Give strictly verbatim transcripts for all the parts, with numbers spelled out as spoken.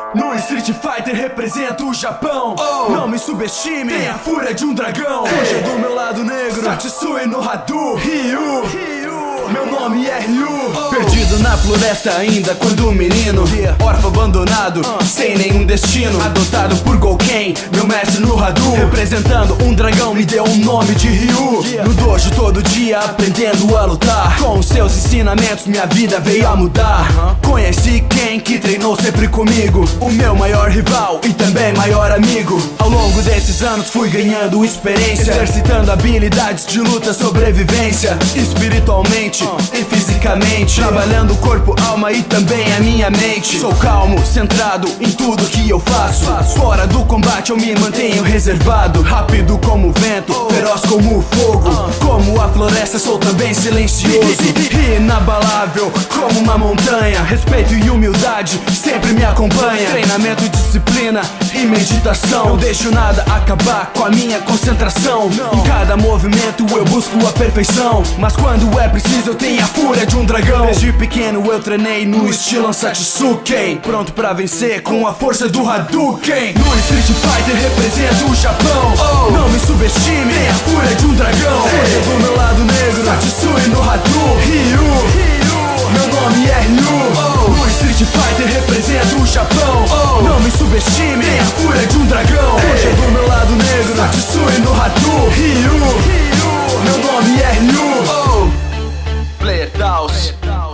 No Street Fighter represento o Japão. Oh. Não me subestime, tem a fúria de um dragão. Fuja do meu lado negro, Satsui no Hadou. Ryu, Ryu, meu nome é Ryu. Oh. Perdido na floresta ainda quando menino, yeah. Órfão abandonado, uh. sem nenhum destino. Adotado por Gouken, meu mestre no Hadou. Representando um dragão, me deu um nome de Ryu. Yeah. No dojo todo dia aprendendo a lutar. Com os seus ensinamentos minha vida veio a mudar. uh -huh. Conheci quem que treinou sempre comigo, o meu maior rival e também maior amigo. Ao longo desses anos fui ganhando experiência, exercitando habilidades de luta, sobrevivência, espiritualmente uh. e fisicamente, trabalhando o corpo, alma e também a minha mente. Sou calmo, centrado em tudo que eu faço. Fora do combate eu me mantenho reservado, rápido como o vento, feroz como o fogo. Como a floresta sou também silencioso, inabalável como uma montanha. Respeito e humildade sempre me acompanha. Treinamento, disciplina e meditação. Não deixo nada acabar com a minha concentração. Em cada movimento eu busco a perfeição, mas quando é preciso eu tenho a fúria de um dragão. Desde pequeno eu treinei no estilo Satsuki, pronto pra vencer com a força do Hadouken. No Street Fighter represento o Japão. Oh. Não me subestime, tem a fúria de um dragão. Fuja do meu lado negro, Satsui no Hadou. Ryu, Ryu, meu nome é Ryu. Oh. No Street Fighter represento o Japão. Oh. Não me subestime, tem a fúria de um dragão. Fuja do meu lado negro, Satsui no Hadou. Ryu, Ryu, meu nome é Ryu. Oh. Player Taos,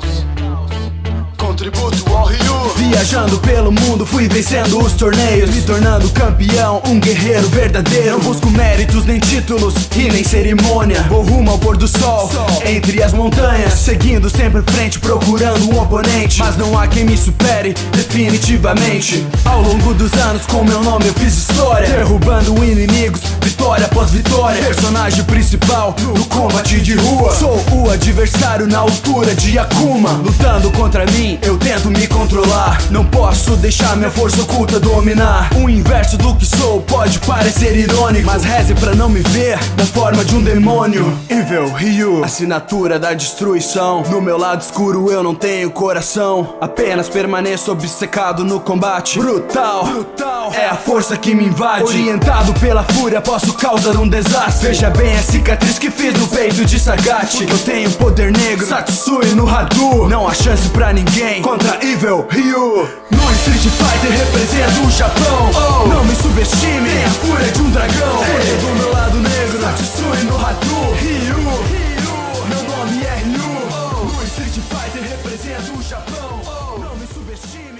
contributo ao Ryu. Viajando pelo mundo fui vencendo os torneios, me tornando campeão, um guerreiro verdadeiro. Não busco méritos nem títulos e nem cerimônia. Vou rumo ao pôr do sol, entre as montanhas, seguindo sempre em frente, procurando um oponente. Mas não há quem me supere, definitivamente. Ao longo dos anos com meu nome eu fiz história, derrubando inimigos, vitória após vitória. Personagem principal no combate de rua, sou o adversário na altura de Akuma. Lutando contra mim eu tento me controlar, não posso deixar minha força oculta dominar. O inverso do que sou pode parecer irônico, mas reze pra não me ver da forma de um demônio. Evil Ryu, assinatura da destruição. No meu lado escuro eu não tenho coração, apenas permaneço obcecado no combate. Brutal, brutal é a força que me invade. Orientado pela fúria posso causar um desastre. Veja bem a cicatriz que fiz no peito de Sagat. Porque eu tenho poder negro, Satsui no Hadou. Não há chance pra ninguém contra Evil Ryu. No Street Fighter represento o Japão. Oh. Não me subestime, tem a fúria de um dragão. Fuja do meu lado negro, Satsui no Hadou. Ryu, Ryu, meu nome é Ryu. Oh. No Street Fighter represento o Japão. Oh. Não me subestime.